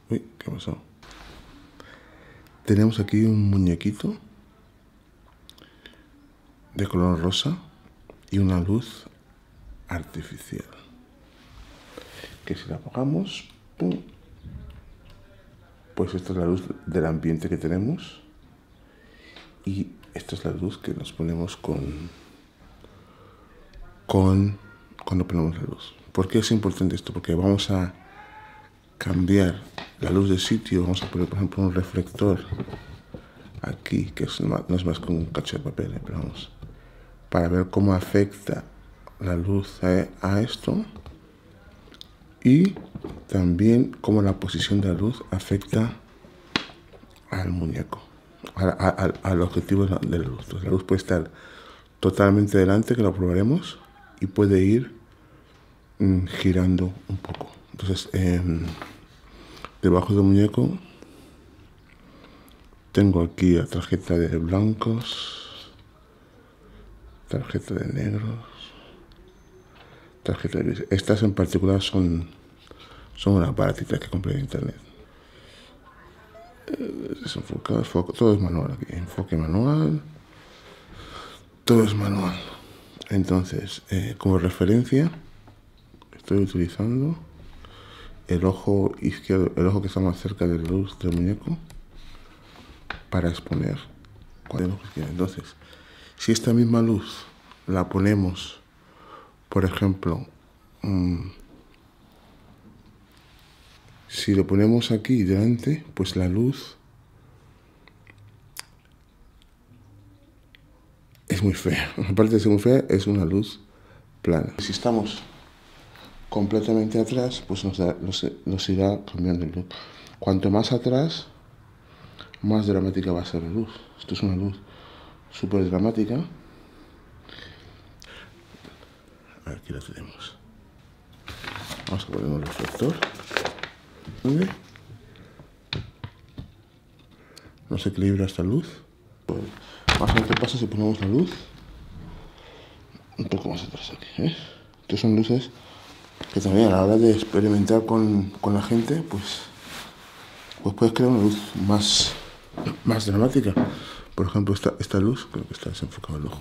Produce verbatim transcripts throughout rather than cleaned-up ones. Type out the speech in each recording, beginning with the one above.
Uy, ¿qué pasó? Tenemos aquí un muñequito de color rosa y una luz artificial. Que si la apagamos, ¡pum!, pues esta es la luz del ambiente que tenemos. Y esta es la luz que nos ponemos con, con cuando ponemos la luz. ¿Por qué es importante esto? Porque vamos a cambiar la luz de sitio. Vamos a poner, por ejemplo, un reflector aquí, que es más, no es más que un cacho de papel, ¿eh? Pero vamos, para ver cómo afecta la luz a, a esto, y también cómo la posición de la luz afecta al muñeco, a, a, a, al objetivo de la, de la luz. Entonces, la luz puede estar totalmente delante, que lo probaremos, y puede ir mmm, girando un poco. Entonces, eh, debajo del muñeco tengo aquí la tarjeta de blancos, tarjeta de negros, tarjeta de grises. Estas en particular son, son unas baratitas que compré en internet. Desenfocado, foco, todo es manual aquí. Enfoque manual, todo es manual. Entonces, eh, como referencia, estoy utilizando el ojo izquierdo, el ojo que está más cerca de la luz del muñeco, para exponer. Entonces, si esta misma luz la ponemos, por ejemplo, mmm, si lo ponemos aquí delante, pues la luz es muy fea. Aparte de ser muy fea, es una luz plana. Si estamos completamente atrás, pues nos, da, nos, nos irá cambiando el luz. Cuanto más atrás, más dramática va a ser la luz. Esto es una luz súper dramática. Aquí la tenemos. Vamos a poner un reflector. ¿Dónde? No se equilibra esta luz. Vamos a ver qué pasa si ponemos la luz un poco más atrás aquí, ¿eh? Estas son luces que también a la hora de experimentar con, con la gente, pues, pues puedes crear una luz más, más dramática. Por ejemplo, esta, esta luz, creo que está desenfocado el ojo.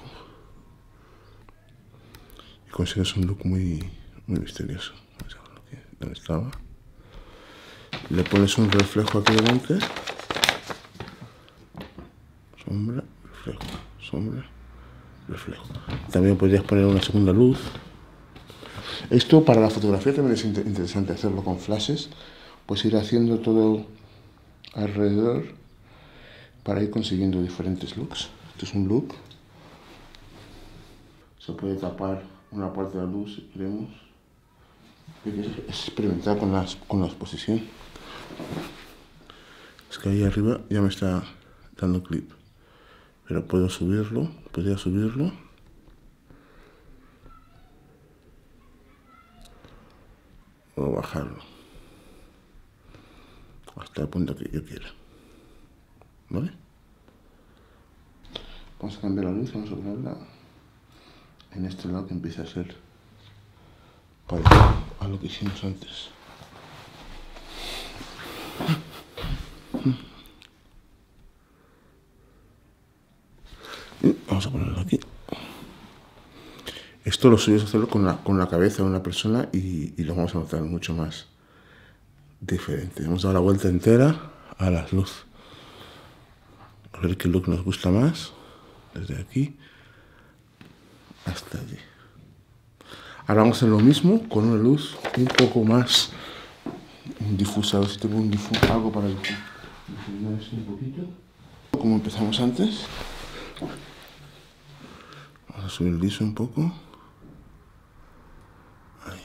Y consigues un look muy, muy misterioso. Vamos a ver aquí, dónde estaba. Le pones un reflejo aquí delante. Sombra, reflejo, sombra, reflejo. También podrías poner una segunda luz. Esto para la fotografía también es interesante hacerlo con flashes. Pues ir haciendo todo alrededor para ir consiguiendo diferentes looks. Este es un look. Se puede tapar una parte de la luz si queremos. Es experimentar con, las, con la exposición. Es que ahí arriba ya me está dando clip. Pero puedo subirlo, podría subirlo. O bajarlo. Hasta el punto que yo quiera. ¿Vale? Vamos a cambiar la luz, vamos a ponerla en este lado que empieza a ser parecido a lo que hicimos antes. Y vamos a ponerlo aquí. Esto lo subes a hacerlo con la, con la cabeza de una persona y, y lo vamos a notar mucho más diferente. Hemos dado la vuelta entera a la luz. A ver qué look nos gusta más. Desde aquí hasta allí. Ahora vamos a hacer lo mismo con una luz un poco más difusa. A ver si tengo un difu algo para difuminar esto un poquito. Como empezamos antes. Vamos a subir el liso un poco. Ahí.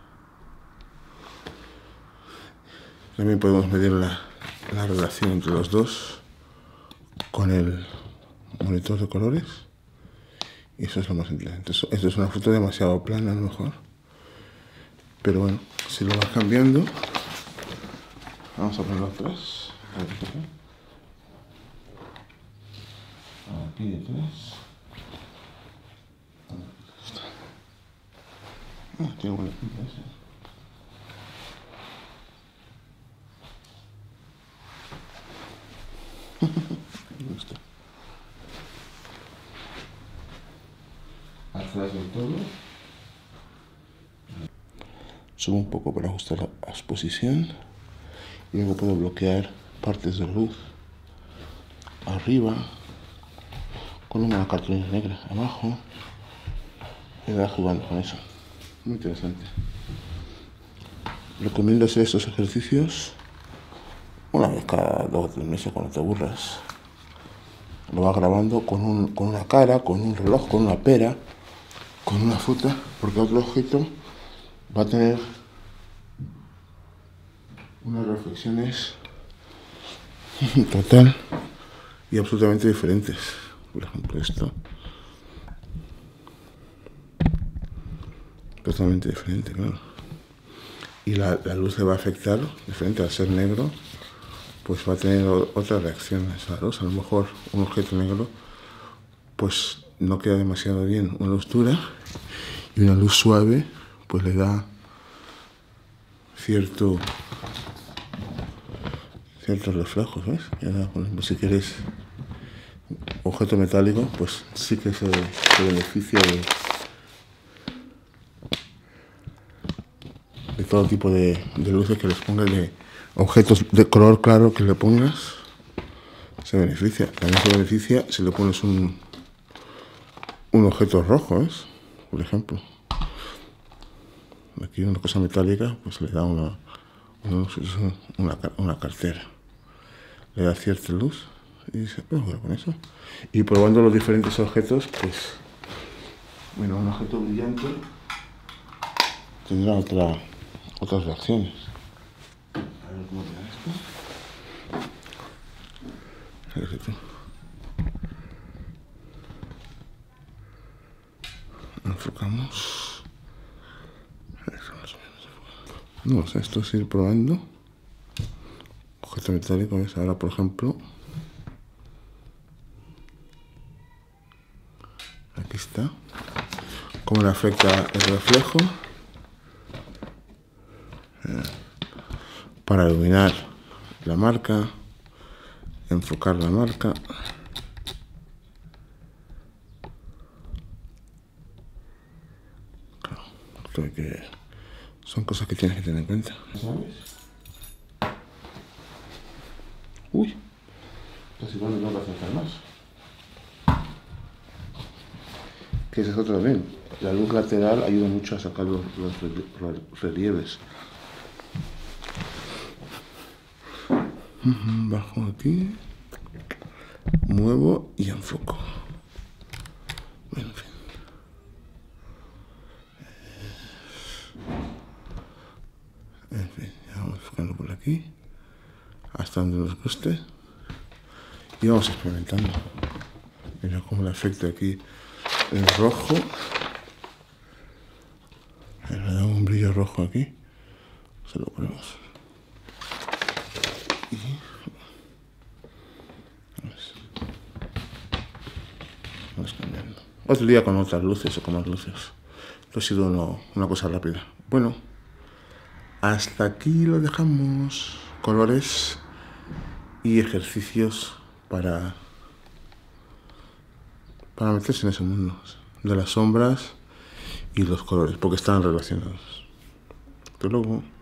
También podemos medir la, la relación entre los dos con el monitor de colores. Y eso es lo más interesante. Esto es una foto demasiado plana a lo mejor. Pero bueno, si lo vas cambiando, vamos a ponerlo atrás. Aquí detrás. Ah, tiene buena pinta ese. Atrás del todo. Subo un poco para ajustar la exposición. Y luego puedo bloquear partes de luz arriba con una cartulina negra abajo. Y va jugando con eso. Muy interesante. Recomiendo hacer estos ejercicios una vez cada dos o tres meses cuando te aburras. Lo vas grabando con, un, con una cara, con un reloj, con una pera, con una fruta, porque otro objeto va a tener unas reflexiones total y absolutamente diferentes. Por ejemplo, esto. Totalmente diferente, claro. Y la, la luz le va a afectar diferente. Al ser negro, pues va a tener otras reacciones a la luz. A lo mejor un objeto negro pues no queda demasiado bien una luz dura, y una luz suave pues le da cierto ciertos reflejos, ¿ves? Y ahora, por ejemplo, si quieres objeto metálico, pues sí que se, se beneficia de, de todo tipo de, de luces que les pongas, de objetos de color claro que le pongas, se beneficia. También se beneficia si le pones un, un objeto rojo, ¿ves? Por ejemplo. Aquí una cosa metálica, pues le da una, una, una, una cartera. Le da cierta luz y dice, pues bueno, con eso. Y probando los diferentes objetos, pues, bueno, un objeto brillante tendrá otra, otras reacciones. A ver cómo queda esto. Fíjate tú. Enfocamos. No sé, esto es ir probando. Objeto metálico, ¿ves? Ahora, por ejemplo, aquí está. Cómo le afecta el reflejo. Eh, para iluminar la marca, enfocar la marca. Claro, creo que son cosas que tienes que tener en cuenta, ¿sabes? Uy, casi no me tengo que acercar más. Que ese es otro también. La luz lateral ayuda mucho a sacar los, los relieves. Bajo aquí, muevo y enfoco. Bueno, en fin. En fin, ya vamos enfocando por aquí, hasta donde nos guste. Y vamos experimentando. Mira cómo le afecta aquí el rojo. Le da un brillo rojo aquí. Se lo ponemos. Y vamos, vamos cambiando. Otro día con otras luces o con más luces. Esto ha sido uno, una cosa rápida. Bueno, hasta aquí lo dejamos. Colores y ejercicios para, para meterse en ese mundo de las sombras y los colores, porque están relacionados. Hasta luego.